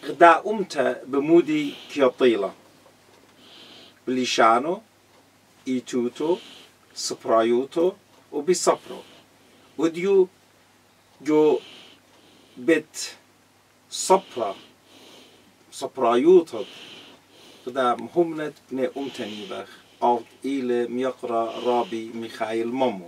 غدا أمتا بمودي كيطيلة بليشانو إيتوتو سبرايوتو وبيصبرو وديو جو بيت سبرايوتو غدا مهمنت بني أمتني بخ أو إلى ميقرا رابي ميخائيل مامو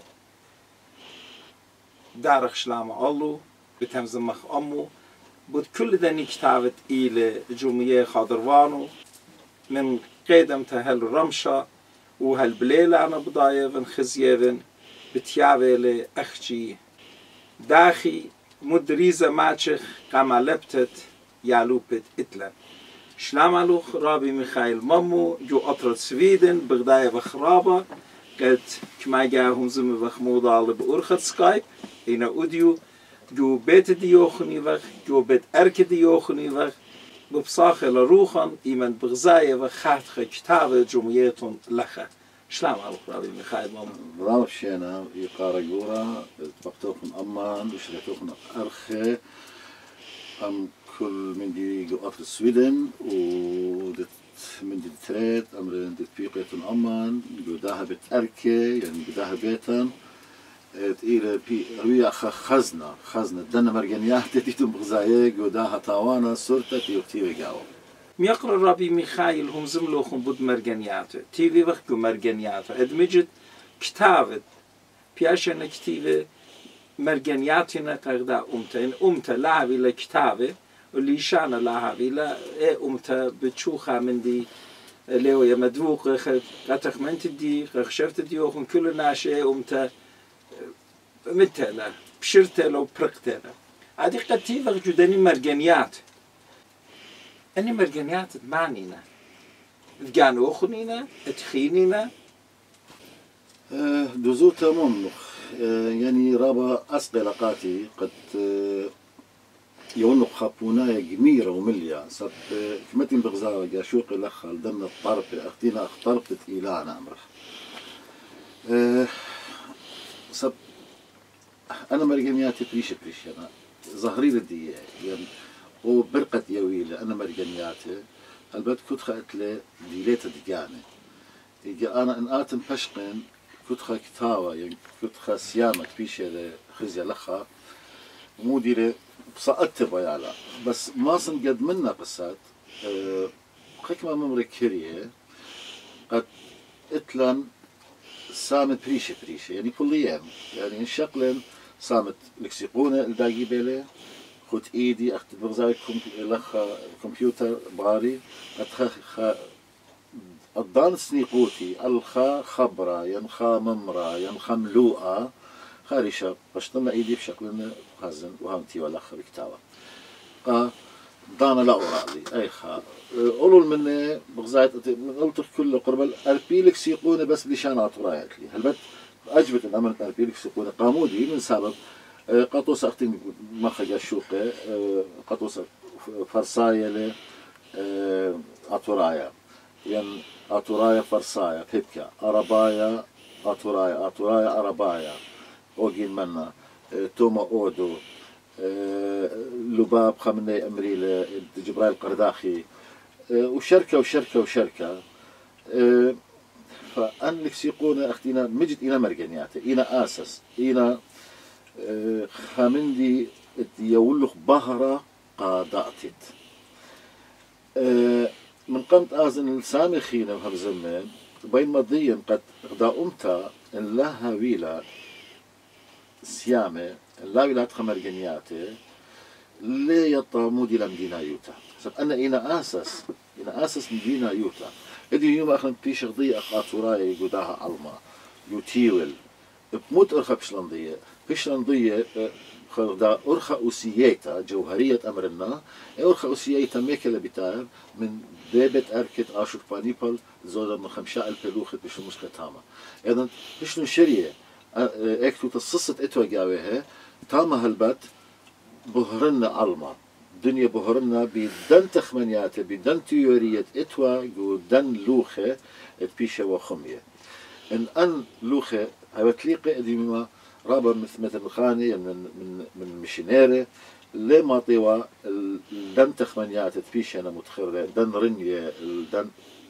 دارخ شلام الله بتمزمخ أمو بود كل دني كتابت إلى جميع خضروانو من قدم تهل رمشة وهالبليلة أنا بضايفن خزيفن بتيابل أخجي داخي مدريزة ماتشخ كما لبتت يالوبت إتلا شلامالوخ رابي ميخائيل مامو جو أطرد سويدن بغداية بخرابة قد كما جاهم زم بخموضة بأورخة سكايب هنا أوديو جو بيت ديوخني وخ جو بيت أرك ديوخني وخ ببصاخ لروخن إيمن بغزاية وخاتخ كتابة جمعيتون لخه شلام على رابي ميخائيل مامو براو شينا يقارا يورا بقتوكم أمان وشريتوكم أرخي أم كل من دي جو أطر السويدن ودت من دي تريد أمر دي بيقيتون أمان جو داها بيت أركي يعني جو داها بيتن إلى بي رويا خزنة دنا مرجانيات تيتم بغزاية جو داها تاوانا صورتا تيوكتيوي جاو ميقرا رابي ميخائيل هم زملوخم بود مرجانيات تيوي وقت مرجانيات ادمجت كتابت بياشنا كتيبه مرجانياتنا قردا أمتا لهوي لكتابه واللي شانا لهوي لا أمتا بتشوخها من دي لو يا مدوق قتخ من تدي خشفت دي وخن كل ناشئ أمتا متلا بشرتلا وبرقتلا هذه قتيبة جداني مرجانيات أني مرجانيات معنينا تجانو خنينا تخينينا دوزوتا ممنخ يعني رابا أسقلقاتي قد يونق خابونا جميرة ومليا صب كمتين بغزاوة جاشوق لخل دم الطرف أختينا اختربت إيلانا أمرخ صب أنا مرجانياتي بريش أنا ظهري لدي يعني وبرقة يويلة أنا مرجانياتي البت كنت خأت لي ديليتا ديجاني يجي أنا إن آتم بشقن كنت خا كتاوة يعني كنت خا سيامة بيشة خزية لخا موديري بصقت بيالا بس ما قد منا قصات حكمة ممري كيريه قد اتلن سامت بريشة يعني كل يوم يعني انشقلن سامت لكسيقونة الداقي بيلي خد ايدي اخت بغزاي لخا كمبيوتر بغاري اتخا الضان سنيقوتي الخا خبرة ينخا ممرة ينخا ملوءة خارشة بشطلنا ايدي بشكل خزن وهمتي ولا خا بكتاوة ضانا لا أورالي اي خا قولوا مني بغزايت قلت كل قرب البيلك سيقوني بس لشان عطرايت لي هلبت اجبت ان امرت البيلك سيقوني قامودي من سبب قطوس اختين مخرج الشوقة قطوس فرساية عطرايا يعني عطرايا فرسايا بيبكا عربايا عطرايا عربايا اوجين منا توما اودو لباب خمني امري جبرائيل القرداخي وشركه فان لكسيقونا اختينا مجد الى مرجانياته الى اسس الى خامندي يولخ بهرة قاداتت من قمت آزن السامخين وهم زمان بين مضيا قد غدا أمتا إن لها ويلا سيامة لا ويلا خمرجنياته لا يطامودي لمدينة يوتا سب أنا إنا أسس مدينة يوتا إدي يوم أخن بيش غضية أخاطوراي يقوداها علما يوتيول بموت أرخى بشلندية بشلندية خدا أرخى أسييتا جوهرية أمرنا أرخى أسييتا ميكلا بتاعب من ديبت أركت آشور بانيبال زودا من 5,000 لوخت بشو مسكتاما إذن بشنو شرية اكتو تصصت اتوا جاويها تاما هلبت بهرنا علما دنيا بهرنا بدن تخمنيات بدن تيورية اتوا دن لوخة بيشة وخمية ان لوخة هبتليقي اديما رابا مثل خاني من مشينيري لما طيوا الدن تخمنيات تبيش أنا متخرة دن رنية الدن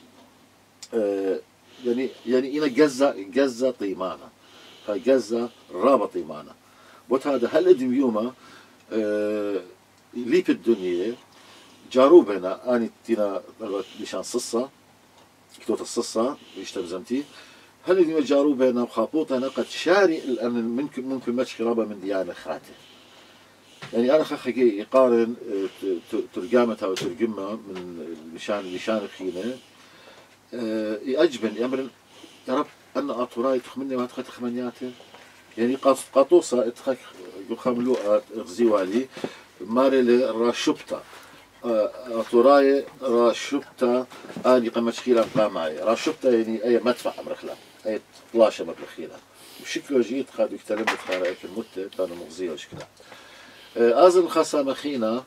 يعني إنا جزة طيمانة فجزة رابا طيمانة بوت هذا هل ادم يوما لي في الدنيا جاروب هنا أني تينا لشان صصة كتوت الصصة يشتم زمتي هل ادم جاروب هنا وخابوط هنا قد شاري الأن ممكن مشي رابا من ديانة خاته يعني أنا خخي يقارن ترجمتها وترجمها من لشان خينة يأجبن يأمر يا رب أنا أطوراي تخمني ما تخت خمنياته يعني قاطوسة اتخك يخملوا غزيوالي ماري راشبتا أطوراي راشبتا آني قمش خيلا قامعي راشبتا يعني أي مدفع مرخلا أي طلاشة مرخيلا وشكله جيت خادو يكتلم بتخارئك المتة كانوا مغزية وشكلها أزل خاصة مخينا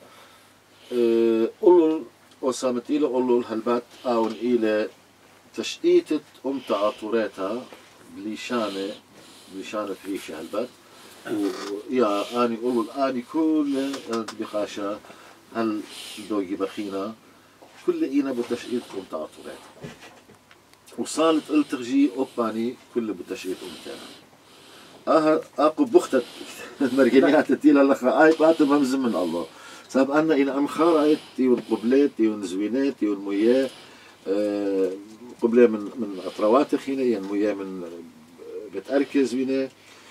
قلل وسامتيله قلل هالبات أون إلى تشقيتة أمتع طوريتها بليشانة فريشة هالبات ويا أني قلل أني كل بخاشة هل دوجي بخينا كل إينا بتشقيت أمتع طوريتها وصالت التغجي أوباني كل بتشقيت أمتعها أقو بختت مرجنيات تيلا لخا آي باتم همز من الله ساب أنا إن أنخار آيت تيون قبلات تيون زوينات تيون موياه قبلة من أطروات خينة يعني موياه من بتأركز زوينة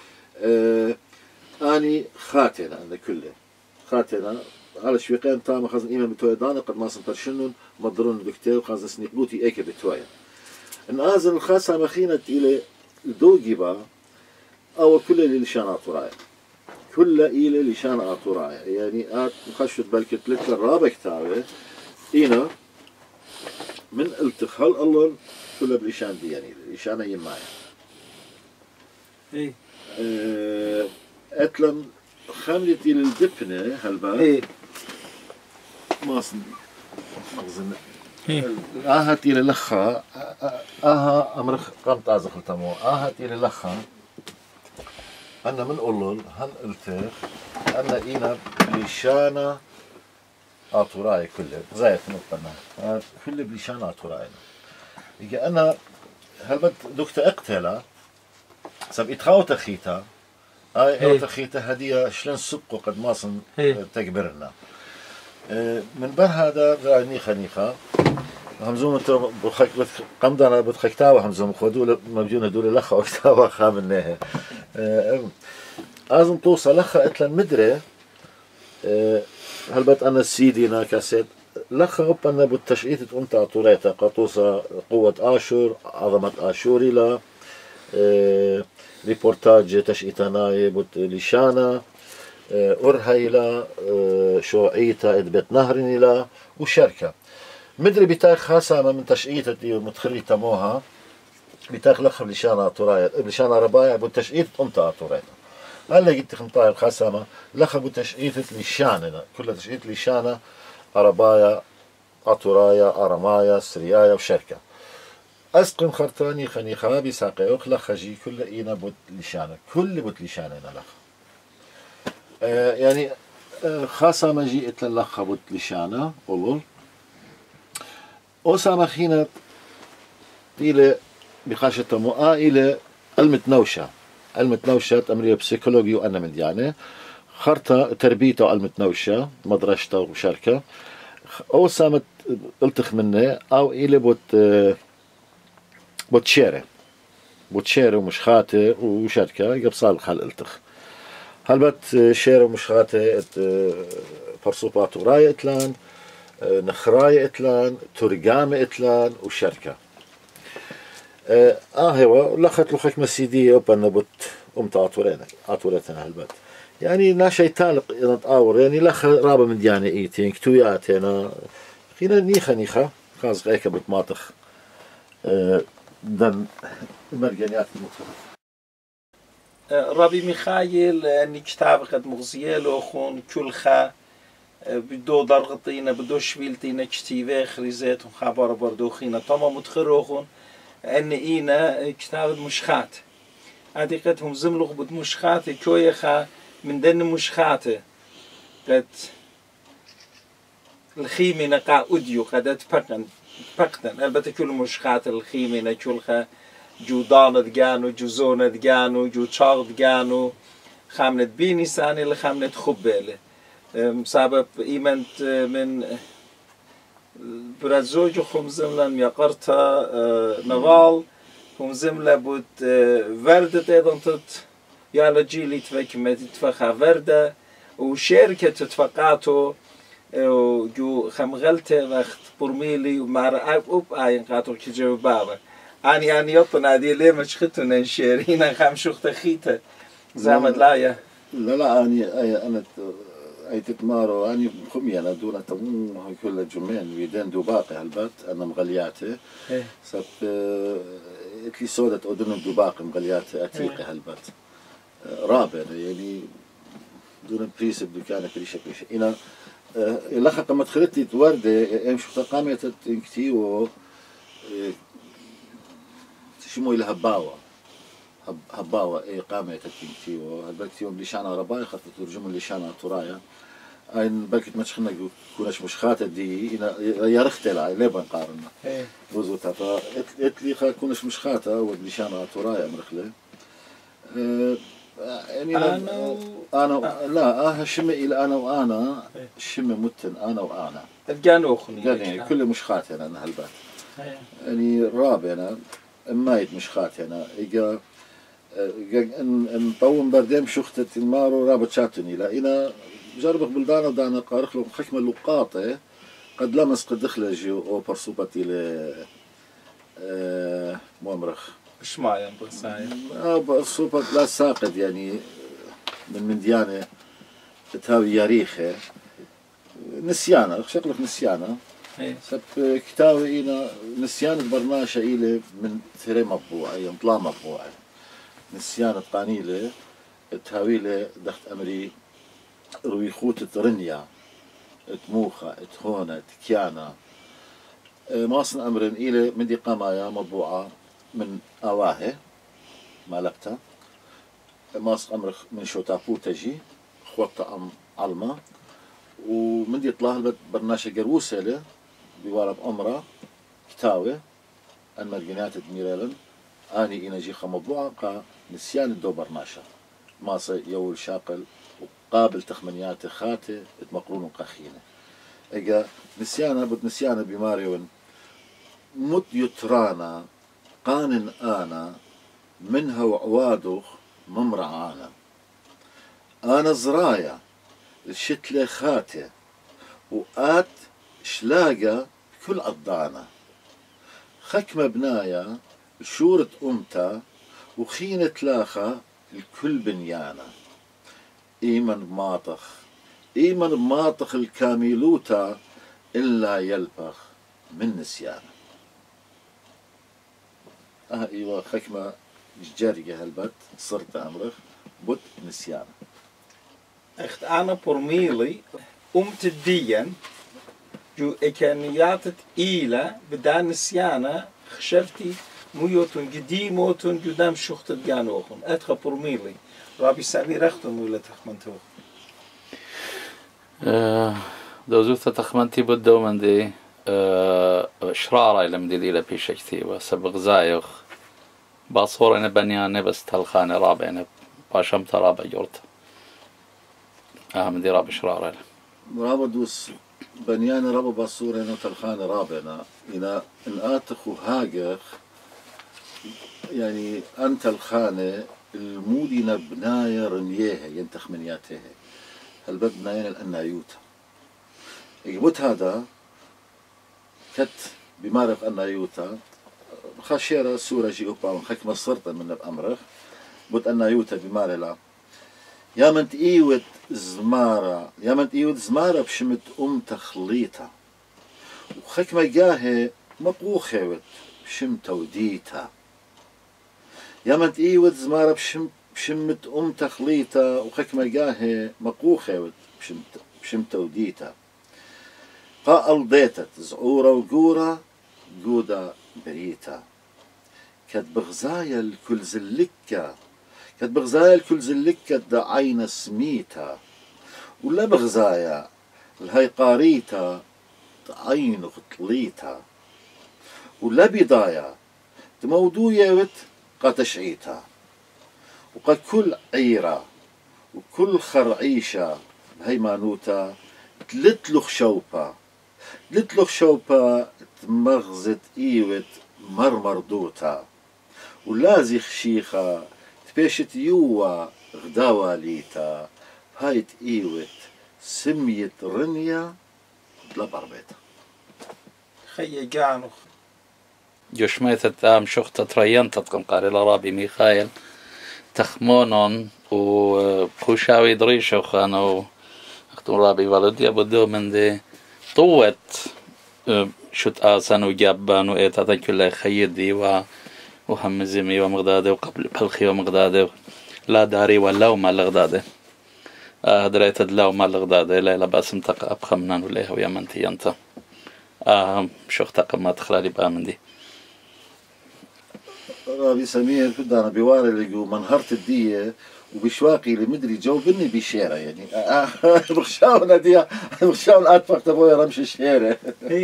أني خاتنا أنا كله خاتنا على شويقين تام خازن إيمان بتويا دانا قد ما سنترشنون مضرون بكتير وخازن سنيقبوتي إيكا بتويا إن آزن الخاصة مخينة إلى دوجي با أو كل اللي لشان أطوراي كل إلى لشان أطوراي يعني مخشت بالك تلك الرابع كتابة إنا من التخل الله كل بلشان دي يعني لشان يماي إيه أتلم خملت إلى الدفنة هالبا إيه ماصن مغزن آهت إلى لخا آها أمر قمت أزخ التمو آهت إلى لخا أنا من أولول هن التخ أنا إينا بلشانة أطوراي كله زايت نقطنا كل بلشانة أطوراي يجي أنا هل دكت أقتله سب إتخاو تخيتا أو تخيتا هدية شلون سبقوا قد ماصن تكبرنا من بر هذا نيخا همزوم انتو بخك قمدنا بتخكتاوه همزوم خدول مبجونه دول لخا وكتاوه خامنها لازم توصل لخا اتلن مدري هلبت انا السيدي نا كاسيت لخا اوبنا بالتشقيت امتع طوريتا قطوسة قوة اشور عظمة اشوري لا ريبورتاج تشقيتناي بوت لشانا أرهيلا شوعيتا إدبت نهرنيلا وشركة مدري بتاخ خاصة من تشقيتة دي متخريتا موها بتاخ لخم لشانا طرايا لشانا ربايع بتشقيت أمتا طرايا هلا جيت خمطايا الخاصة لخم بتشقيتة لشاننا كل تشقيت لشانا ربايا أطرايا أرمايا سريايا وشركة أسقم خرطاني خنيخا بساقي أخلا خجي كل إينا بوت لشانا كل بوت لشاننا لخ يعني خاصة ما جيت للخ بوت لشانا قولوا أوسا خينة إلى بخاشة مؤا إلى المتنوشة تمرية بسيكولوجي وأنا من ديانة خرطة تربيته المتنوشة مدرسته وشركة أوسا التخ منه أو إلى بوت شيرة ومش خاتة وشركة يبصال خال التخ هلبت شيرة ومش خاتة فرصوبات وراية إتلان نخراي إتلان ترجامة إتلان وشركة هو لخت لخك مسيدية وبنا بوت عطورتنا هالبت يعني ناشي تالق نتعور يعني لخ رابا من ديانة إيتين كتوياتنا خينا نيخا خاص غيكا بتماطخ دن مرجانيات المختلفة ربي ميخايل أني كتاب قد مغزية لأخون كلخا بدو درغطينا بدو شبيلتينا كتيبه خريزات وخبر بردوخينا طما متخروخون أن إينا كتاب المشخات عادقتهم زملغ بد مشخاتي كويخا من دن مشخاتي قد الخيمة قا أديو قد تبقتن البته كل مشخات الخيمة كلها جودان دجانو جوزون دجانو جو تشار دجانو خامنة بيني ساني لخامنة خبالة سبب إيمنت من برازوج خمزملن يقرتا نوال خمزملا بود ورده تيدن تت يالا جيلي تفكمت تفخا ورده وشركة تفقاتو جو خمغلته وقت برميلي ومار أب آين قاتل كجو بابا أني يطن هذه ليه مش ختنا الشيرين خم شخت خيته زعمت لا لا أنا تتمارو أني خمي أنا دون تمو كل جمعين ويدين دوباقي هالبات أنا مغلياته سب اتلي سودة أدن دوباقي مغلياته أتيقي هالبات رابع يعني دون بريس بدكانة بريشة إنا لخا قمت خلتي توردة أم شو تقامت تنكتيو تشمو إلى هباوة قامت تنكتيو هالبكتيو بلشانة رباي خفت ترجمو لشانة ترايا أين بلكت ما تشخنا كونش مش خاتة دي يا رختلا ليه بنقارنا وزوتها فاتلي خا كونش مش خاتة ودلشانة ترايا مرخلة يعني أنا لا شم إلى أنا وأنا شم متن أنا وأنا الجانو خني يعني كل مش خاتي أنا هالبات يعني رابع أنا مايت مش خاتي أنا إجا إن طوم بردم شختة المارو رابط شاتني لا إنا جربك بلدانا دانا قارخ لهم حكمة لقاطة قد لمس قد دخل جيو أو برسوبتي ل مؤمرخ مش معي بقصايا برسوبة لا ساقد يعني من ديانة تهاوي ياريخه نسيانة شكلك نسيانة سب كتاوي إنا نسيانة برناشة إلي من ثري مطبوعة ينطلا مطبوعة نسيانة قانيلة تهاويلة دخت أمري روي خوت ترنيا تموخة تهونة تكيانا ماصن أمر إلي من دي قمايا مطبوعة من أواهي مالبتا ماصن أمر من شوتابو تجي خوطة أم علمة ومن دي طلاه برناشة قروسة له بوارب أمرا كتاوي المرجنات دميرالن أني إنا جي مطبوعة قا نسيان الدو برناشة ماصي يول شاقل وقابل تخمنيات خاتي مقرون قخينة إجا نسيانا بد نسيانا بماريون مت يترانا قانن آنا منها وعوادخ ممرعانا أنا زرايا الشتلة خاتي وآت شلاقة كل عضانة خكمة بنايا شورة أمتا وخينة لاخة الكل بنيانا إيمن بماطخ الكاميلوتا إلا يلبخ من نسيانا إيوه خكمة جارية هالبت صرت أمرخ بوت نسيانا اخت أنا برميلي الدين جو إكانيات إيلا بدان نسيانا خشفتي مويوتون قديموتون قدام شخت جانوخن أدخل برميلي رابي سامي رختم ولا تخمنتوه دوزوثة تخمنتي بدو من دي شرارة إلى مدي إلى بيشكتي وسبق زايخ باصور أنا بنيانة بس تلخانة رابع أنا باشمت رابع جورت من دي رابع شرارة رابع دوس بنيانة رابع باصور أنا تلخانة رابعنا إن آتخ وهاجخ يعني أنت الخانة المودينة بناية رنيها ينتخ منياتها هالبد بنايين الأنايوتا يقبط هذا كت بمارق أنايوتا خاشيرة سورة جي أوبا من خكمة صرتا من بأمرخ بوت أنايوتا بمارلا يا من تقيوت زمارة بشمت تخليطة وخكمة جاهي مطبوخة بشمتة وديتا يا من تقيوت زمارة بشمت تخليطة وخكمة جاهي مقوخة بشمتة وديتا قا ألضيتت زعورة وقورة جودة بريتا كد بغزايا الكل زلكة كد بغزايا الكل زلك كد عين سميتا ولا بغزايا الهي قاريتا عين غطليتا ولا بدايا تمودوية وت قاتشعيتا وقد كل عيرة وكل خرعيشة بهي مانوتا تلتلخ شوبا تمغزت ايوت مرمر دوتا ولازي خشيخة تبيشت يوا غداوة ليتا هايت ايوت سميت رنيا لبربيتا خي قانو جشميت التام شخت ترينت تقم قاري لرابي ميخايل تخمونون وخوشاوي دريشو خانو اختم رابي والدي بدو من دي طوت شت آسان وجابان وإيتا كلها خيدي وهمزمي ومغداده وقبل بلخي ومغداده لا داري ولا وما لغداده دريت الدلاو ما لغداده لا بأس متق أبخمنان وليه ويا منتي أنت شخت ما تخلالي بآمن دي رابي سمير بدنا بواري لقو منهرت الدية وبشواقي اللي مدري جاوبني بشيرة يعني بخشاونا دي بخشاونا أتفق تبوي رمش الشيرة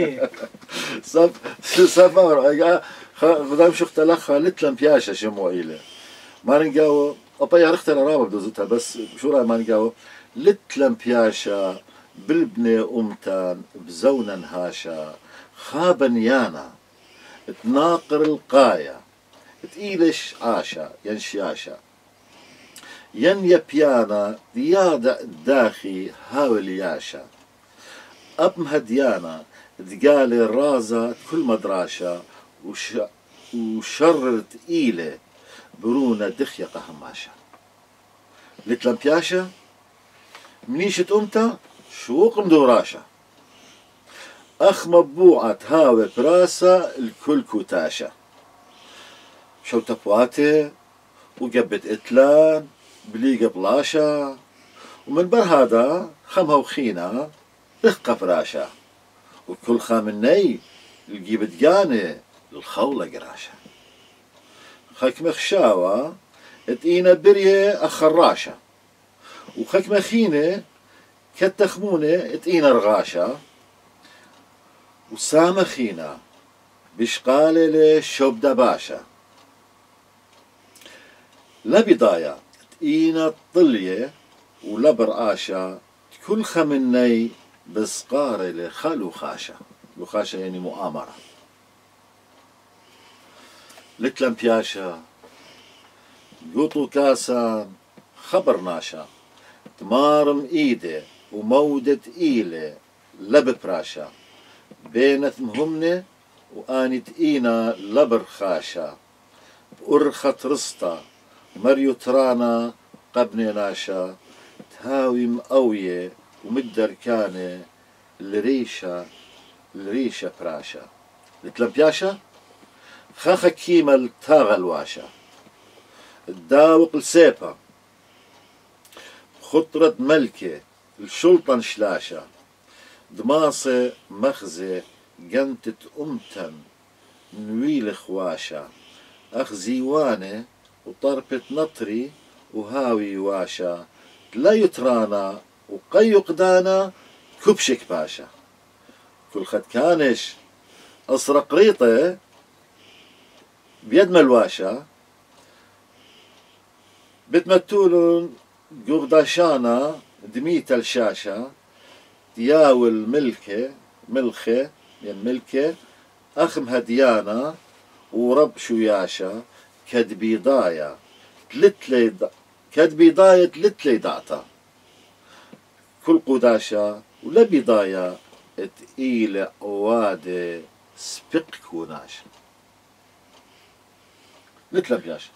سفر بدام شخت لخا لتلم بياشة شمو إلي ما نقاو أبا يارخت الرابة بدوزتها بس شو رأي ما نقاو لتلم بياشة بالبني أمتان بزونا هاشا خابا يانا تناقر القاية تقيلش عاشا ينشياشا ين يبيانا ديادة داخي هاول ياشا أب مهديانا تقالي الرازة كل مدراشة وشرر تقيلة برونة دخيقة هماشا لتلم بياشا منيشة أمتا شوق مدوراشا أخ مبوعة هاوي براسة الكل كوتاشا شو تبواتي وقبت إتلان بليقة بلاشا ومن بر هذا خمها وخينا رخقة فراشا وكل خامني الجيب دقاني الخولة قراشا خك مخشاوة اتقينا بريه أخراشا وخك مخينة كتخمونة اتقينا رغاشا وسامخينا بشقالة لشوب دباشا لا بداية تقينا طلية ولا برقاشا كل خمني بسقارة لخلو خاشا لخاشا يعني مؤامرة لتلم بياشا قوطو كاسا خبرناشا تمارم ايدي ومودة ايلة لببراشا بينت مهمنة وآنت إينا لبر خاشا بأرخة رسطة مريو ترانا قبني ناشا تهاوي مقوية ومدر كانة الريشة براشا لتلمبياشا خاخا كيما التاغ الواشا الداوق السيبا خطرة ملكة الشلطن شلاشا دماصة مخزة جنتة أمتن نويل خواشا أخ زيوانة وطربة نطري وهاوي واشا لا يترانا وقي قدانا كبشك باشا كل خد كانش أسرق ريطة بيد ملواشا بتمتولن قرداشانا دميت الشاشة دياول ملخة يعني ملكة أخم هديانا ورب شوياشا كدبيضايا تلتلي دعتا كل قداشا ولا بضايا تقيلة وادي سبق كوناشا نتلم بياشا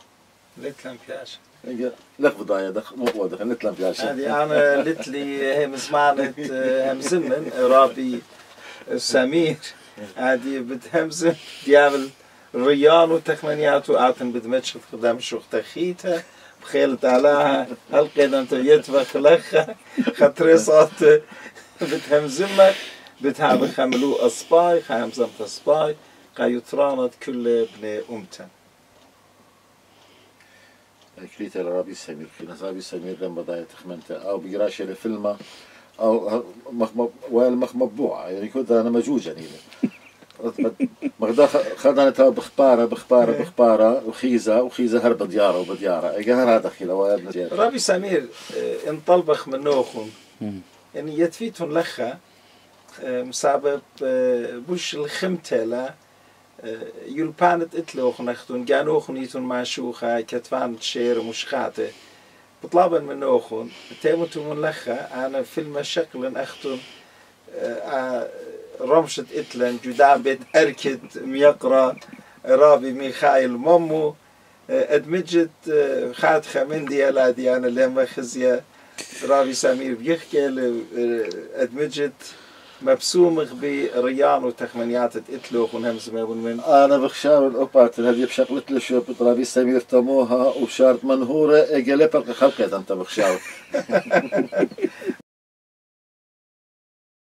لك بضايا دخ مو واضح نتلم بياشا هذه أنا لتلي هم سمعنت هم زمن رابي سمير هذه بتهمزم ديابل ريان وتخمنيات وآتن بدمتش خدام شوخ تخيتها بخيلت علىها هلقينا انت يتفخ لخا خطريصات بتهمزمك بتهاب خملو أصباي خامزمت أصباي قايترانت كل ابن أمتن كريتا رابي سمير خينا رابي سمير لما ضايع تخمنت أو بيراش الفيلم أو والمخ مطبوعة يعني كنت أنا مجوج يعني مغدا خدنا بخبارة وخيزة هرب ديارة وبديارة إجهر هذا خيلا رابي سمير انطلبخ من نوخم يعني يتفيتون لخا مسبب بوش الخمتلا يلبانت اتلوخ نختون جانوخن يتون معشوخة كتفان شير مشخاته بطلابا من نوخن تيمتو من لخا أنا فيلم شكل أختون رمشة اتلن جدابت أركد ميقرا رابي ميخايل مامو ادمجت خاد خمندي ألا ديانا لما خزيا رابي سمير بيحكي ادمجت مبسوم بريان وتخمنيات اتلوخ ونهمز ما من أنا بخشاو الأوبات هذه بشغلت له شو بطرابي سمير تموها وشارت منهورة إجلبك خلقت أنت بخشاو